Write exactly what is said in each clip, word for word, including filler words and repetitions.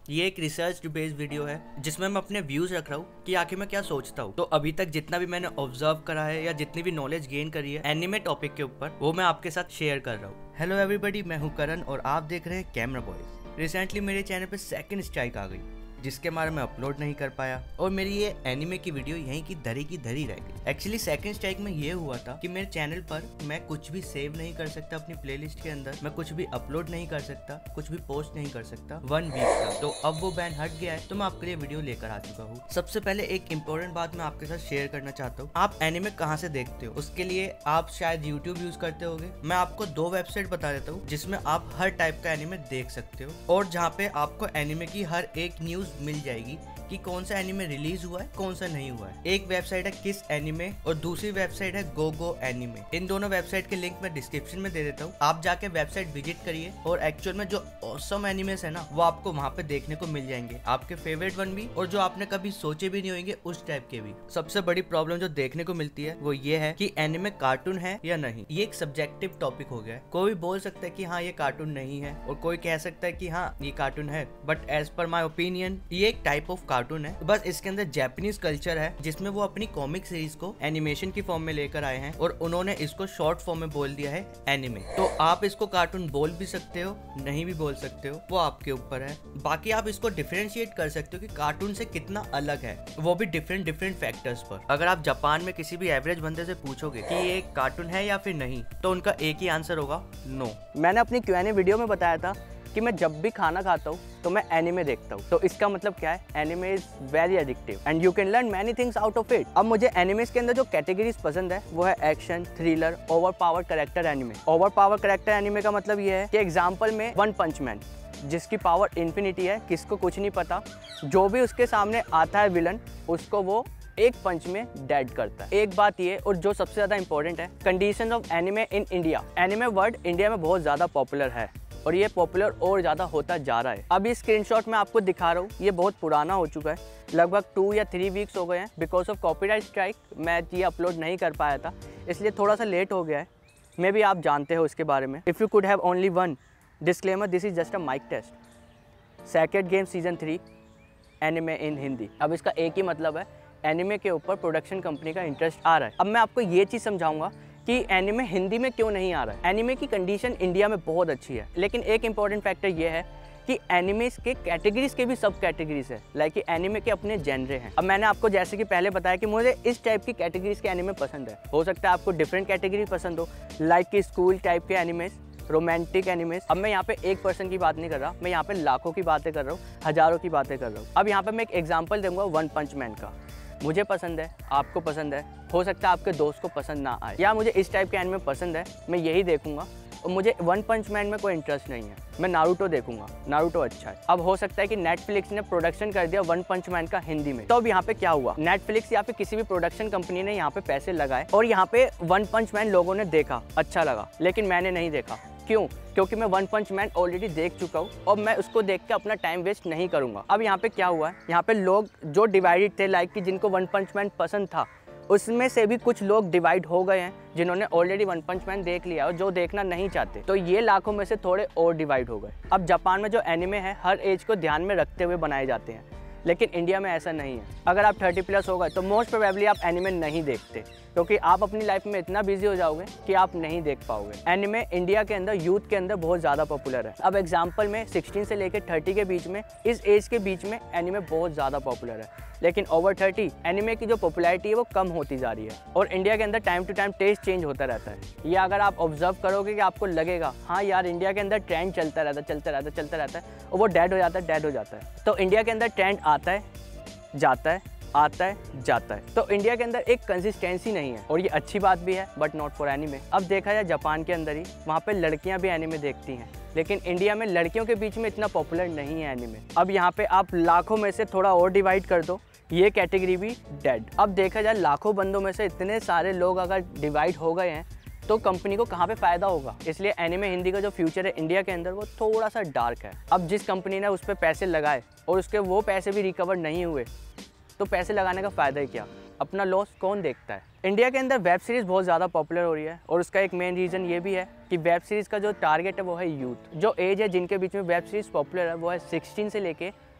ये एक research based video है जिसमें मैं अपने व्यूज रख रहा हूँ कि आखिर मैं क्या सोचता हूँ। तो अभी तक जितना भी मैंने ऑब्जर्व करा है या जितनी भी नॉलेज गेन करी है एनिमे टॉपिक के ऊपर, वो मैं आपके साथ शेयर कर रहा हूँ। हेलो एवरीबॉडी, मैं हूँ करण और आप देख रहे हैं कैमरा बॉयज। रिसेंटली मेरे चैनल पे सेकंड स्ट्राइक आ गई जिसके बारे में अपलोड नहीं कर पाया और मेरी ये एनिमे की वीडियो यहीं की धरी की धरी रह गई। एक्चुअली सेकंड स्ट्राइक में ये हुआ था कि मेरे चैनल पर मैं कुछ भी सेव नहीं कर सकता अपनी प्लेलिस्ट के अंदर, मैं कुछ भी अपलोड नहीं कर सकता, कुछ भी पोस्ट नहीं कर सकता वन वीक तक। तो अब वो बैन हट गया है तो मैं आपके लिए वीडियो लेकर आ चुका हूँ। सबसे पहले एक इंपॉर्टेंट बात मैं आपके साथ शेयर करना चाहता हूँ। आप एनिमे कहाँ से देखते हो? उसके लिए आप शायद यूट्यूब यूज करते होगे। मैं आपको दो वेबसाइट बता देता हूँ जिसमें आप हर टाइप का एनिमे देख सकते हो और जहाँ पे आपको एनिमे की हर एक न्यूज मिल जाएगी कि कौन सा एनिमे रिलीज हुआ है, कौन सा नहीं हुआ है। एक वेबसाइट है किस एनिमे और दूसरी वेबसाइट है गो गो एनिमे। इन दोनों वेबसाइट के लिंक मैं डिस्क्रिप्शन में दे देता हूँ। आप जाके वेबसाइट विजिट करिए और एक्चुअल में जो ऑसम एनिमेस है ना वो आपको वहाँ पे देखने को मिल जाएंगे, आपके फेवरेट वन भी और जो आपने कभी सोचे भी नहीं होंगे उस टाइप के भी। सबसे बड़ी प्रॉब्लम जो देखने को मिलती है वो ये है कि एनिमे कार्टून है या नहीं। ये एक सब्जेक्टिव टॉपिक हो गया है। कोई बोल सकता है कि हाँ ये कार्टून नहीं है और कोई कह सकता है कि हाँ ये कार्टून है, but as per my opinion ये एक टाइप ऑफ कार्टून है। बस इसके अंदर जापानीज कल्चर है जिसमें वो अपनी कॉमिक सीरीज को एनिमेशन की फॉर्म में लेकर आए हैं और उन्होंने इसको शॉर्ट फॉर्म में बोल दिया है एनिमे। तो आप इसको कार्टून बोल भी सकते हो, नहीं भी बोल सकते हो, वो आपके ऊपर है। बाकी आप इसको डिफरेंशिएट कर सकते हो कि कार्टून से कितना अलग है, वो भी डिफरेंट डिफरेंट फैक्टर्स पर। अगर आप जापान में किसी भी एवरेज बंदे से पूछोगे कि ये कार्टून है या फिर नहीं, तो उनका एक ही आंसर होगा, नो। मैंने अपनी क्यू एन ए वीडियो में बताया था कि मैं जब भी खाना खाता हूँ तो मैं एनिमे देखता हूँ। तो इसका मतलब क्या है? Anime is very addictive and you can learn many things out of it. अब मुझे एनिमेस के अंदर जो कैटेगरीज पसंद है वो है action, thriller, over power character anime. Over power character anime का मतलब ये है कि एग्जाम्पल में वन पंच मैन जिसकी पावर इन्फिनिटी है, किसको कुछ नहीं पता, जो भी उसके सामने आता है विलन उसको वो एक पंच में डेड करता है। एक बात ये, और जो सबसे ज्यादा इंपॉर्टेंट है, condition of anime in India. Anime word India में बहुत ज्यादा पॉपुलर है और ये पॉपुलर और ज़्यादा होता जा रहा है। अब ये स्क्रीनशॉट मैं आपको दिखा रहा हूँ, ये बहुत पुराना हो चुका है, लगभग टू या थ्री वीक्स हो गए हैं। बिकॉज ऑफ कॉपीराइट स्ट्राइक मैं ये अपलोड नहीं कर पाया था, इसलिए थोड़ा सा लेट हो गया है। मे भी आप जानते हो इसके बारे में। If you could have only one disclaimer, this is just a mic test. Second game season three anime in Hindi. अब इसका एक ही मतलब है, एनिमे के ऊपर प्रोडक्शन कंपनी का इंटरेस्ट आ रहा है। अब मैं आपको ये चीज़ समझाऊंगा कि एनिमे हिंदी में क्यों नहीं आ रहा है। एनिमे की कंडीशन इंडिया में बहुत अच्छी है, लेकिन एक इंपॉर्टेंट फैक्टर ये है कि एनिमेस के कैटेगरीज के भी सब कैटेगरीज है, लाइक कि एनिमे के अपने जेनरे हैं। अब मैंने आपको जैसे कि पहले बताया कि मुझे इस टाइप की कैटेगरीज के एनिमे पसंद है। हो सकता है आपको डिफरेंट कैटेगरी पसंद हो, लाइक कि स्कूल टाइप के एनिमेस, रोमांटिक एनिमेस। अब मैं यहाँ पे एक पर्सन की बात नहीं कर रहा, मैं यहाँ पे लाखों की बातें कर रहा हूँ, हजारों की बातें कर रहा हूँ। अब यहाँ पे मैं एक एग्जाम्पल दूंगा वन पंच मैन का। मुझे पसंद है, आपको पसंद है, हो सकता है आपके दोस्त को पसंद ना आए, या मुझे इस टाइप के एनिमे पसंद है, मैं यही देखूंगा। और मुझे वन पंच मैन में कोई इंटरेस्ट नहीं है, मैं नारुतो देखूंगा, नारुतो अच्छा है। अब हो सकता है कि नेटफ्लिक्स ने प्रोडक्शन कर दिया वन पंच मैन का हिंदी में, तो अब यहाँ पे क्या हुआ, नेटफ्लिक्स या फिर किसी भी प्रोडक्शन कंपनी ने यहाँ पे पैसे लगाए और यहाँ पे वन पंच मैन लोगों ने देखा, अच्छा लगा, लेकिन मैंने नहीं देखा। क्यों? क्योंकि मैं वन पंच मैन ऑलरेडी देख चुका हूँ और मैं उसको देख के अपना टाइम वेस्ट नहीं करूँगा। अब यहाँ पे क्या हुआ है, यहाँ पे लोग जो डिवाइडेड थे, लाइक कि जिनको वन पंच मैन पसंद था, उसमें से भी कुछ लोग डिवाइड हो गए हैं जिन्होंने ऑलरेडी वन पंच मैन देख लिया और जो देखना नहीं चाहते, तो ये लाखों में से थोड़े और डिवाइड हो गए। अब जापान में जो एनिमे है हर एज को ध्यान में रखते हुए बनाए जाते हैं, लेकिन इंडिया में ऐसा नहीं है। अगर आप थर्टी प्लस हो गए तो मोस्ट प्रोबेबली आप एनिमे नहीं देखते, क्योंकि आप अपनी लाइफ में इतना बिजी हो जाओगे कि आप नहीं देख पाओगे। एनिमे इंडिया के अंदर यूथ के अंदर बहुत ज़्यादा पॉपुलर है। अब एग्जांपल में सिक्सटीन से लेकर थर्टी के बीच में, इस एज के बीच में एनिमे बहुत ज़्यादा पॉपुलर है, लेकिन ओवर थर्टी एनिमे की जो पॉपुलैरिटी है वो कम होती जा रही है। और इंडिया के अंदर time to time taste change होता रहता है। ये अगर आप ऑब्जर्व करोगे कि आपको लगेगा हाँ यार इंडिया के अंदर ट्रेंड चलता रहता है चलता रहता है चलता रहता है और वो डेड हो जाता है डेड हो जाता है। तो इंडिया के अंदर ट्रेंड आता है जाता है आता है जाता है, तो इंडिया के अंदर एक कंसिस्टेंसी नहीं है और ये अच्छी बात भी है, बट नॉट फॉर एनिमे। अब देखा जाए जापान के अंदर ही, वहाँ पे लड़कियाँ भी एनिमे देखती हैं, लेकिन इंडिया में लड़कियों के बीच में इतना पॉपुलर नहीं है एनिमे। अब यहाँ पे आप लाखों में से थोड़ा और डिवाइड कर दो, ये कैटेगरी भी डेड। अब देखा जाए लाखों बंदों में से इतने सारे लोग अगर डिवाइड हो गए हैं तो कंपनी को कहाँ पे फ़ायदा होगा। इसलिए एनिमे हिंदी का जो फ्यूचर है इंडिया के अंदर वो थोड़ा सा डार्क है। अब जिस कंपनी ने उस पर पैसे लगाए और उसके वो पैसे भी रिकवर नहीं हुए, तो पैसे लगाने का फ़ायदा ही क्या, अपना लॉस कौन देखता है। इंडिया के अंदर वेब सीरीज़ बहुत ज़्यादा पॉपुलर हो रही है और उसका एक मेन रीज़न ये भी है कि वेब सीरीज़ का जो टारगेट है वो है यूथ। जो एज है जिनके बीच में वेब सीरीज़ पॉपुलर है वो है सिक्सटीन से लेके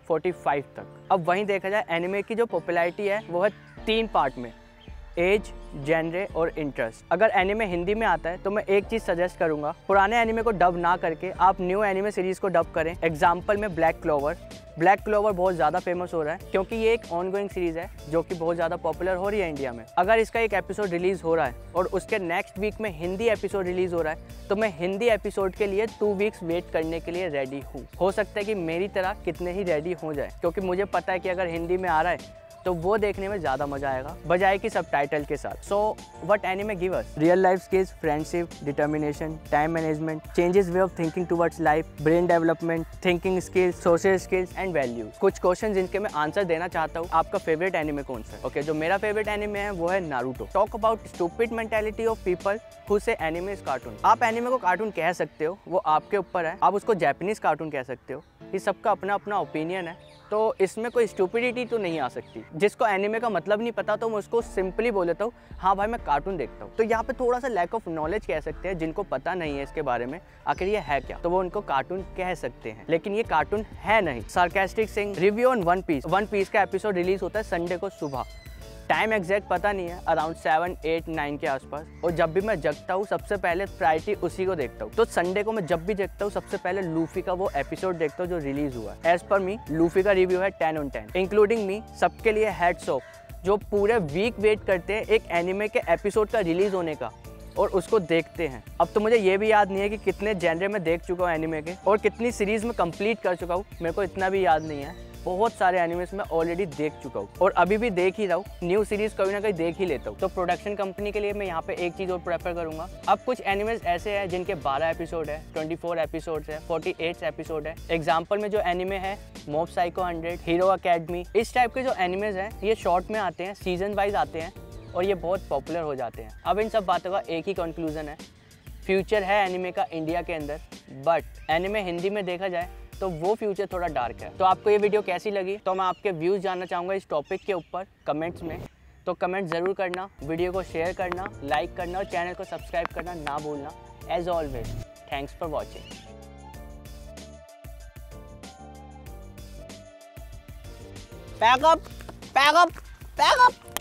पैंतालीस तक। अब वहीं देखा जाए एनिमे की जो पॉपुलैरिटी है वो है तीन पार्ट में, एज, जेनरे और इंटरेस्ट। अगर एनिमे हिंदी में आता है तो मैं एक चीज़ सजेस्ट करूंगा, पुराने एनिमे को डब ना करके आप न्यू एनिमे सीरीज़ को डब करें। एग्जाम्पल में ब्लैक क्लोवर। ब्लैक क्लोवर बहुत ज़्यादा फेमस हो रहा है क्योंकि ये एक ऑनगोइंग सीरीज़ है जो कि बहुत ज़्यादा पॉपुलर हो रही है इंडिया में। अगर इसका एक एपिसोड रिलीज़ हो रहा है और उसके नेक्स्ट वीक में हिंदी एपिसोड रिलीज़ हो रहा है तो मैं हिंदी एपिसोड के लिए टू वीक्स वेट करने के लिए रेडी हूँ। हो सकता है कि मेरी तरह कितने ही रेडी हो जाए, क्योंकि मुझे पता है कि अगर हिंदी में आ रहा है तो वो देखने में ज़्यादा मजा आएगा बजाय कि सबटाइटल के साथ। So what anime give us? Real life skills, friendship, determination, time management, changes way of thinking towards life, brain development, thinking skills, social skills and values. कुछ क्वेश्चन जिनके मैं आंसर देना चाहता हूँ। आपका फेवरेट एनिमे कौन सा है? ओके okay, जो मेरा फेवरेट एनिमे है वो है Naruto. Talk about stupid mentality of people who say anime is cartoon. आप एनिमे को कार्टून कह सकते हो, वो आपके ऊपर है। आप उसको जापानीज कार्टून कह सकते हो, ये सबका अपना अपना ओपिनियन है। तो इसमें कोई स्टूपिडिटी तो नहीं आ सकती। जिसको एनिमे का मतलब नहीं पता तो मैं उसको सिंपली बोल देता हूँ, हाँ भाई मैं कार्टून देखता हूँ। तो यहाँ पे थोड़ा सा लैक ऑफ नॉलेज कह सकते हैं, जिनको पता नहीं है इसके बारे में आखिर ये है क्या, तो वो उनको कार्टून कह सकते हैं, लेकिन ये कार्टून है नहीं। Sarcastic Singh review on one piece. One piece का एपिसोड रिलीज होता है संडे को सुबह, टाइम एग्जैक्ट पता नहीं है, अराउंड सेवन एट नाइन के आसपास। और जब भी मैं जगता हूँ सबसे पहले प्रायोरिटी उसी को देखता हूँ। तो संडे को मैं जब भी जगता हूँ सबसे पहले लूफी का वो एपिसोड देखता हूँ जो रिलीज हुआ है। एज पर मी लूफी का रिव्यू है ten on ten, including me. सबके लिए हैट्स ऑफ जो पूरे वीक वेट करते हैं एक एनिमे के एपिसोड का रिलीज होने का और उसको देखते हैं। अब तो मुझे ये भी याद नहीं है कि कितने जेनरे में देख चुका हूँ एनिमे के और कितनी सीरीज में कंप्लीट कर चुका हूँ, मेरे को इतना भी याद नहीं है। बहुत सारे एनिमेस मैं ऑलरेडी देख चुका हूँ और अभी भी देख ही रहा हूँ। न्यू सीरीज कभी ना कहीं देख ही लेता हूँ। तो प्रोडक्शन कंपनी के लिए मैं यहाँ पे एक चीज़ और प्रेफर करूँगा। अब कुछ एनिमेस ऐसे हैं जिनके बारह एपिसोड है, चौबीस एपिसोड्स है, अड़तालीस एपिसोड है। एग्जाम्पल में जो एनिमे है mob psycho hundred, hero academy, इस टाइप के जो एनिमेज हैं ये शॉर्ट में आते हैं, सीजन वाइज आते हैं और ये बहुत पॉपुलर हो जाते हैं। अब इन सब बातों का एक ही कंक्लूजन है, फ्यूचर है एनिमे का इंडिया के अंदर, बट एनिमे हिंदी में देखा जाए तो वो फ्यूचर थोड़ा डार्क है। तो आपको ये वीडियो कैसी लगी? तो मैं आपके व्यूज़ जानना चाहूँगा इस टॉपिक के ऊपर कमेंट्स में। तो कमेंट ज़रूर करना, वीडियो को शेयर करना, लाइक करना और चैनल को सब्सक्राइब करना ना भूलना। As always, thanks for watching. Pack up, pack up, pack up.